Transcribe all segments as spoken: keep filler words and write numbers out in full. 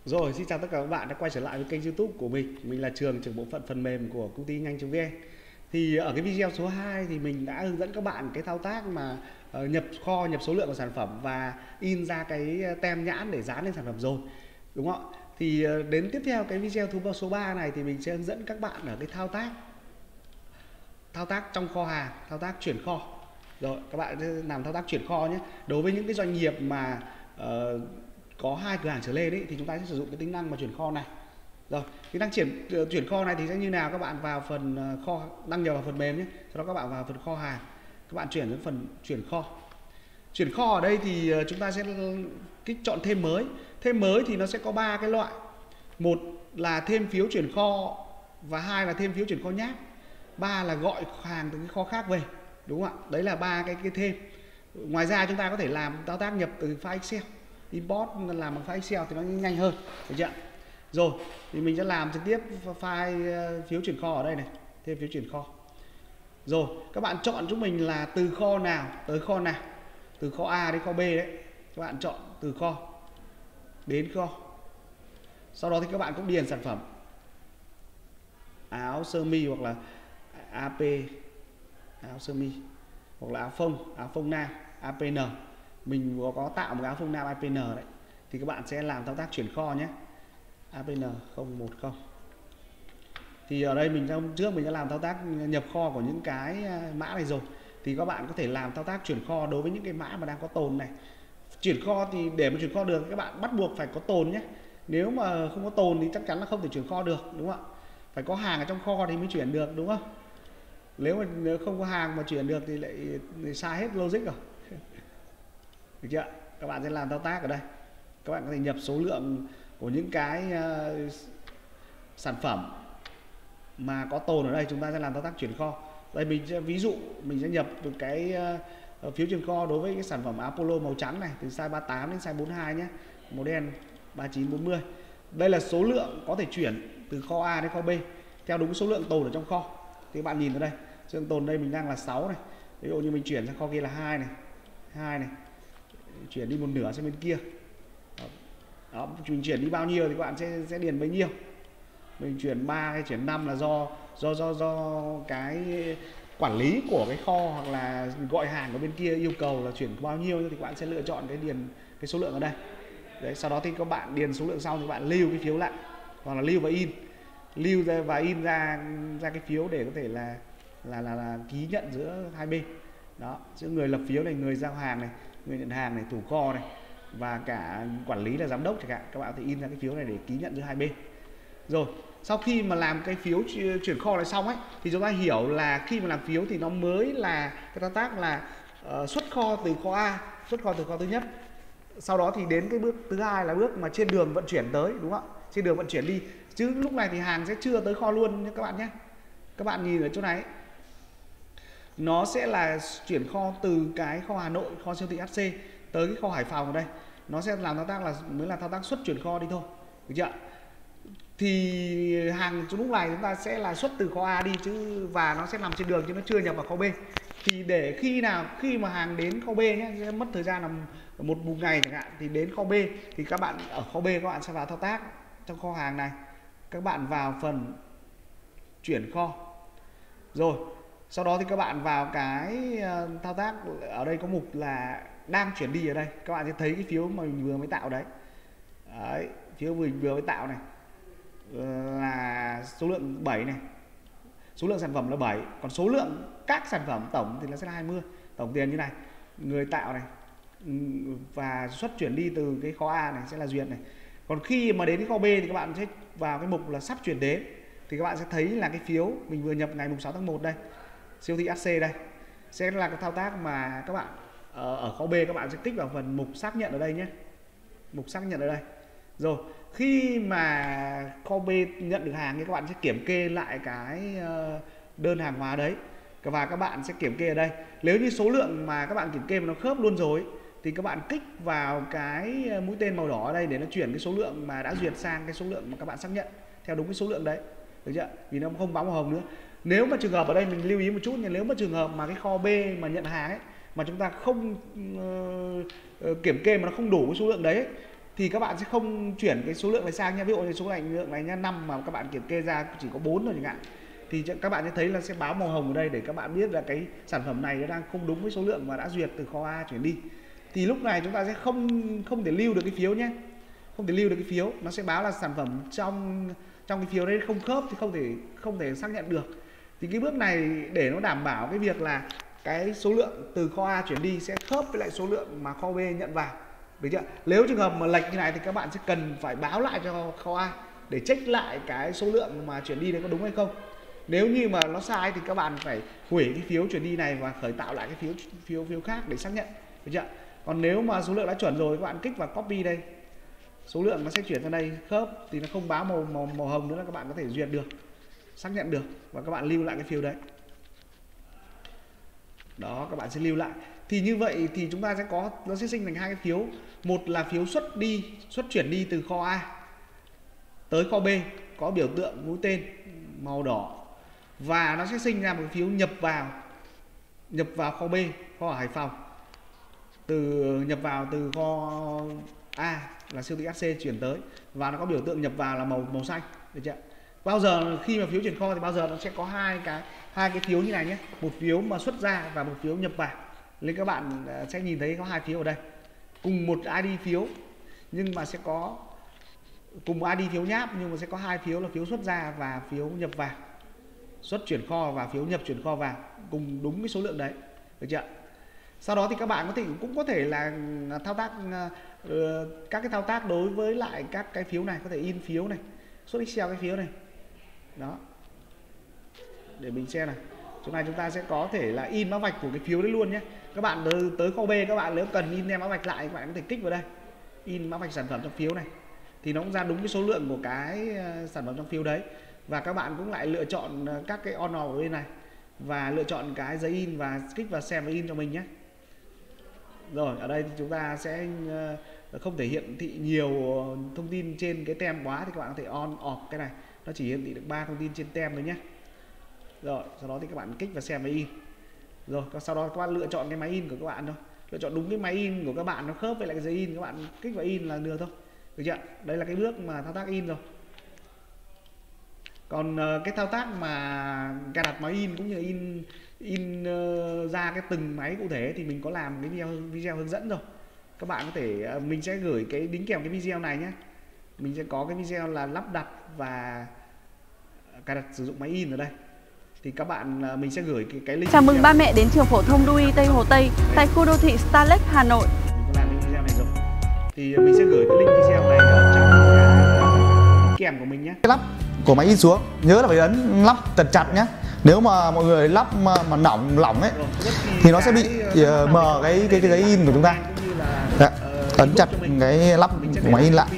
Rồi, xin chào tất cả các bạn đã quay trở lại với kênh YouTube của mình. Mình là Trường, trưởng bộ phận phần mềm của công ty nhanh.vn. Thì ở cái video số hai thì mình đã hướng dẫn các bạn cái thao tác mà uh, nhập kho, nhập số lượng của sản phẩm và in ra cái tem nhãn để dán lên sản phẩm rồi. Đúng không ạ? Thì uh, đến tiếp theo cái video thứ số ba này thì mình sẽ hướng dẫn các bạn ở cái thao tác thao tác trong kho hàng, thao tác chuyển kho. Rồi, các bạn làm thao tác chuyển kho nhé. Đối với những cái doanh nghiệp mà uh, có hai cửa hàng trở lên ấy, thì chúng ta sẽ sử dụng cái tính năng mà chuyển kho này. Rồi, tính năng chuyển chuyển kho này thì sẽ như nào? Các bạn vào phần kho, đăng nhập vào phần mềm nhé. Sau đó các bạn vào phần kho hàng, các bạn chuyển đến phần chuyển kho. Chuyển kho ở đây thì chúng ta sẽ kích chọn thêm mới. Thêm mới thì nó sẽ có ba cái loại. Một là thêm phiếu chuyển kho, và hai là thêm phiếu chuyển kho nháp, ba là gọi hàng từ cái kho khác về. Đúng không ạ? Đấy là ba cái cái thêm. Ngoài ra chúng ta có thể làm thao tác nhập từ file Excel, import làm bằng file Excel thì nó nhanh hơn, được chưa? Rồi thì mình sẽ làm trực tiếp file phiếu chuyển kho ở đây này, thêm phiếu chuyển kho. Rồi các bạn chọn giúp mình là từ kho nào tới kho nào, từ kho A đến kho B đấy, các bạn chọn từ kho đến kho. Sau đó thì các bạn cũng điền sản phẩm áo sơ mi hoặc là a pê, áo sơ mi hoặc là áo phông, áo phông nam a pê en. Mình có tạo một áo phông nam a pê en đấy, thì các bạn sẽ làm thao tác chuyển kho nhé, a pê en không một không. Thì ở đây mình trong trước mình đã làm thao tác nhập kho của những cái mã này rồi, thì các bạn có thể làm thao tác chuyển kho đối với những cái mã mà đang có tồn này. Chuyển kho thì để mà chuyển kho được các bạn bắt buộc phải có tồn nhé. Nếu mà không có tồn thì chắc chắn là không thể chuyển kho được, đúng không ạ? Phải có hàng ở trong kho thì mới chuyển được, đúng không? Nếu mà nếu không có hàng mà chuyển được thì lại, lại sai hết logic rồi. Được chưa? Các bạn sẽ làm thao tác ở đây. Các bạn có thể nhập số lượng của những cái uh, sản phẩm mà có tồn ở đây, chúng ta sẽ làm thao tác chuyển kho. Đây mình sẽ ví dụ mình sẽ nhập được cái uh, phiếu chuyển kho đối với cái sản phẩm Apollo màu trắng này, từ size ba mươi tám đến size bốn mươi hai nhé, màu đen ba mươi chín bốn mươi. Đây là số lượng có thể chuyển từ kho A đến kho B theo đúng số lượng tồn ở trong kho. Thì các bạn nhìn ở đây, số lượng tồn đây mình đang là sáu này. Ví dụ như mình chuyển sang kho kia là hai này, hai này, chuyển đi một nửa sang bên kia. Đó, mình chuyển đi bao nhiêu thì các bạn sẽ sẽ điền bấy nhiêu. Mình chuyển ba hay chuyển năm là do do do do cái quản lý của cái kho hoặc là gọi hàng ở bên kia yêu cầu là chuyển bao nhiêu, thì các bạn sẽ lựa chọn cái điền cái số lượng ở đây. Đấy, sau đó thì các bạn điền số lượng xong thì các bạn lưu cái phiếu lại, hoặc là lưu và in, lưu ra và in ra ra cái phiếu để có thể là là là, là ký nhận giữa hai bên. Đó, giữa người lập phiếu này, người giao hàng này, người nhận hàng này, thủ kho này, và cả quản lý là giám đốc chẳng hạn, các bạn có thể in ra cái phiếu này để ký nhận giữa hai bên. Rồi sau khi mà làm cái phiếu chuyển kho này xong ấy, thì chúng ta hiểu là khi mà làm phiếu thì nó mới là cái thao tác là uh, xuất kho từ kho A, xuất kho từ kho thứ nhất. Sau đó thì đến cái bước thứ hai là bước mà trên đường vận chuyển tới, đúng không ạ? Trên đường vận chuyển đi, chứ lúc này thì hàng sẽ chưa tới kho luôn nhé các bạn nhé. Các bạn nhìn ở chỗ này, nó sẽ là chuyển kho từ cái kho Hà Nội, kho siêu thị hát xê tới cái kho Hải Phòng ở đây. Nó sẽ làm thao tác là mới là thao tác xuất chuyển kho đi thôi, được chưa? Thì hàng lúc này chúng ta sẽ là xuất từ kho A đi chứ, và nó sẽ nằm trên đường chứ nó chưa nhập vào kho B. Thì để khi nào khi mà hàng đến kho B nhé, sẽ mất thời gian là một một ngày chẳng hạn, thì đến kho B thì các bạn ở kho B các bạn sẽ vào thao tác trong kho hàng này, các bạn vào phần chuyển kho. Rồi sau đó thì các bạn vào cái thao tác ở đây có mục là đang chuyển đi. Ở đây các bạn sẽ thấy cái phiếu mà mình vừa mới tạo đấy, đấy phiếu mình vừa mới tạo này là số lượng bảy này, số lượng sản phẩm là bảy, còn số lượng các sản phẩm tổng thì nó sẽ là hai mươi. Tổng tiền như này, người tạo này và xuất chuyển đi từ cái kho A này sẽ là duyệt này. Còn khi mà đến cái kho B thì các bạn sẽ vào cái mục là sắp chuyển đến, thì các bạn sẽ thấy là cái phiếu mình vừa nhập ngày sáu tháng một đây, siêu thị hát xê đây, sẽ là cái thao tác mà các bạn ở kho B các bạn sẽ kích vào phần mục xác nhận ở đây nhé, mục xác nhận ở đây. Rồi khi mà kho B nhận được hàng thì các bạn sẽ kiểm kê lại cái đơn hàng hóa đấy, và các bạn sẽ kiểm kê ở đây. Nếu như số lượng mà các bạn kiểm kê mà nó khớp luôn rồi thì các bạn kích vào cái mũi tên màu đỏ ở đây để nó chuyển cái số lượng mà đã duyệt sang cái số lượng mà các bạn xác nhận theo đúng cái số lượng đấy, được chưa? Vì nó không bóng màu hồng nữa. Nếu mà trường hợp ở đây mình lưu ý một chút, nhưng nếu mà trường hợp mà cái kho B mà nhận hàng ấy mà chúng ta không uh, kiểm kê mà nó không đủ cái số lượng đấy ấy, thì các bạn sẽ không chuyển cái số lượng này sang nha. Ví dụ như số lượng này nha năm mà các bạn kiểm kê ra chỉ có bốn thôi chẳng hạn, thì các bạn sẽ thấy là sẽ báo màu hồng ở đây để các bạn biết là cái sản phẩm này nó đang không đúng với số lượng mà đã duyệt từ kho A chuyển đi. Thì lúc này chúng ta sẽ không không thể lưu được cái phiếu nhé, không thể lưu được cái phiếu, nó sẽ báo là sản phẩm trong trong cái phiếu đấy không khớp thì không thể không thể xác nhận được. Thì cái bước này để nó đảm bảo cái việc là cái số lượng từ kho A chuyển đi sẽ khớp với lại số lượng mà kho B nhận vào, được chưa? Nếu trường hợp mà lệch như này thì các bạn sẽ cần phải báo lại cho kho A để check lại cái số lượng mà chuyển đi đấy có đúng hay không. Nếu như mà nó sai thì các bạn phải hủy cái phiếu chuyển đi này và khởi tạo lại cái phiếu phiếu phiếu khác để xác nhận, được chưa? Còn nếu mà số lượng đã chuẩn rồi, các bạn kích vào copy đây, số lượng nó sẽ chuyển sang đây khớp thì nó không báo màu màu, màu hồng nữa, là các bạn có thể duyệt được, xác nhận được và các bạn lưu lại cái phiếu đấy. Đó, các bạn sẽ lưu lại. Thì như vậy thì chúng ta sẽ có, nó sẽ sinh thành hai cái phiếu. Một là phiếu xuất đi, xuất chuyển đi từ kho A tới kho B có biểu tượng mũi tên màu đỏ, và nó sẽ sinh ra một phiếu nhập vào nhập vào kho B, kho ở Hải Phòng, từ nhập vào từ kho A là siêu thị hát xê chuyển tới, và nó có biểu tượng nhập vào là màu màu xanh, được chưa? Bao giờ khi mà phiếu chuyển kho thì bao giờ nó sẽ có hai cái hai cái phiếu như này nhé, một phiếu mà xuất ra và một phiếu nhập vào. Nên các bạn sẽ nhìn thấy có hai phiếu ở đây, cùng một i đê phiếu nhưng mà sẽ có cùng một i đê phiếu nháp, nhưng mà sẽ có hai phiếu là phiếu xuất ra và phiếu nhập vào, xuất chuyển kho và phiếu nhập chuyển kho vào, cùng đúng cái số lượng đấy, được chưa? Sau đó thì các bạn có thể cũng có thể là thao tác uh, các cái thao tác đối với lại các cái phiếu này, có thể in phiếu này, xuất Excel cái phiếu này, đó, để mình xem này. Chỗ này chúng ta sẽ có thể là in mã vạch của cái phiếu đấy luôn nhé. Các bạn tới, tới kho B, các bạn nếu cần in đem mã vạch lại, các bạn có thể kích vào đây, in mã vạch sản phẩm trong phiếu này, thì nó cũng ra đúng cái số lượng của cái sản phẩm trong phiếu đấy. Và các bạn cũng lại lựa chọn các cái on off ở bên này và lựa chọn cái giấy in và kích vào xem và in cho mình nhé. Rồi, ở đây thì chúng ta sẽ không thể hiển thị nhiều thông tin trên cái tem quá, thì các bạn có thể on off cái này, nó chỉ hiển thị được ba thông tin trên tem thôi nhé. Rồi, sau đó thì các bạn kích vào xem và in. Rồi, sau đó các bạn lựa chọn cái máy in của các bạn thôi, lựa chọn đúng cái máy in của các bạn nó khớp với lại cái giấy in, các bạn kích vào in là được thôi, được chưa? Đây là cái bước mà thao tác in rồi. Còn cái thao tác mà cài đặt máy in cũng như in in uh, ra cái từng máy cụ thể thì mình có làm cái video video hướng dẫn rồi. Các bạn có thể uh, mình sẽ gửi cái đính kèm cái video này nhé. Mình sẽ có cái video là lắp đặt và cài đặt sử dụng máy in ở đây. Thì các bạn uh, mình sẽ gửi cái, cái link. Chào mừng ba mẹ đến trường phổ thông đê u i Tây Hồ Tây tại khu đô thị Star Lake, Hà Nội. Mình có làm cái video này rồi. Thì mình sẽ gửi cái link video này ở trong cái đính kèm của mình nhé. Lắp của máy in xuống, nhớ là phải ấn lắp thật chặt nhé. Nếu mà mọi người lắp mà, mà lỏng lỏng ấy thì nó sẽ bị uh, mờ cái cái cái giấy in của chúng ta. Đấy, ấn chặt cái lắp của máy in lại.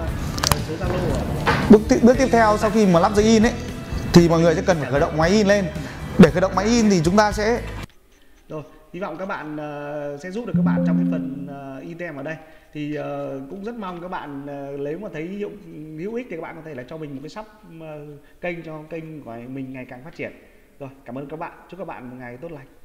Bước bước tiếp theo sau khi mà lắp giấy in ấy thì mọi người sẽ cần phải khởi động máy in lên. Để khởi động máy in thì chúng ta sẽ rồi, hy vọng các bạn uh, sẽ giúp được các bạn trong cái phần uh, in tem ở đây. Thì uh, cũng rất mong các bạn uh, nếu mà thấy hữu, hữu ích thì các bạn có thể là cho mình một cái sub uh, kênh cho kênh của mình ngày càng phát triển. Rồi, cảm ơn các bạn, chúc các bạn một ngày tốt lành.